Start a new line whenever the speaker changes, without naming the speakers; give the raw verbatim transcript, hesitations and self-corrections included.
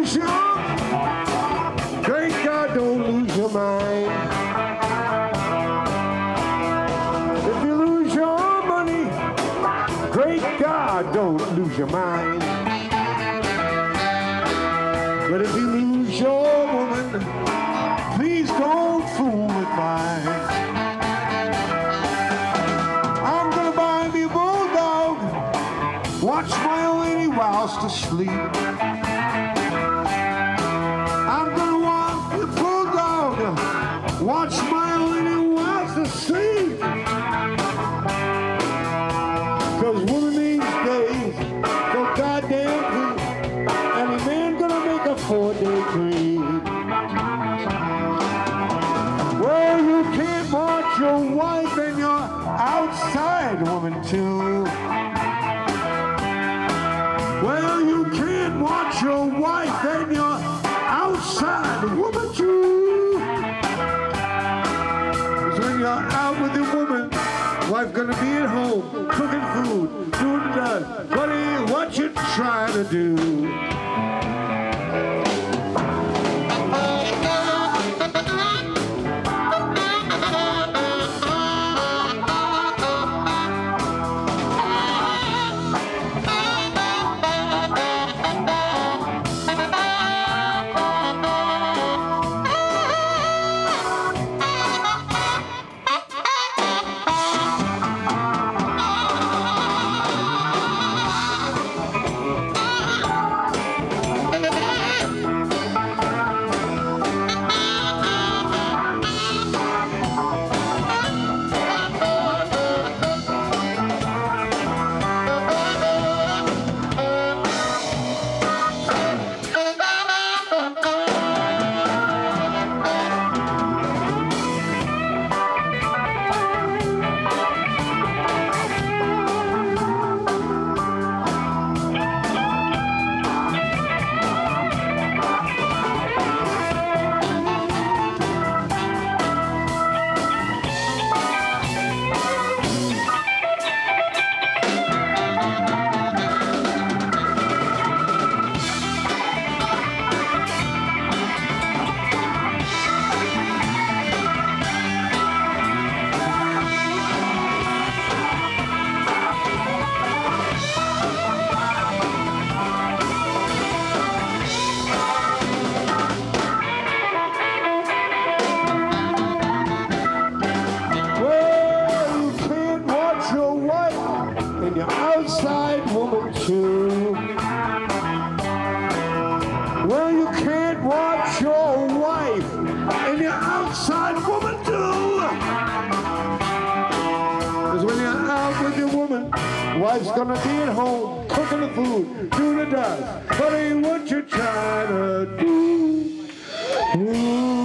lose your, great God, don't lose your mind. If you lose your money, great God, don't lose your mind. But if you lose your woman, please don't fool with mine. I'm gonna buy me a bulldog, watch my old lady whilst asleep. I'm gonna want a bulldog, watch my old lady whilst asleep. Cause women these days go goddamn creep. Any man gonna make a four-day creep. Well, you can't watch your wife and your outside woman too. Well, you can't watch your wife and your outside woman too. Cause when you're out with your woman, wife gonna be at home, cooking food, doing that. Buddy, what you trying to do? Outside woman too. Well, you can't watch your wife and your outside woman too. Because when you're out with your woman, wife's gonna be at home cooking the food, doing the dust. Buddy, what you trying to do? Ooh.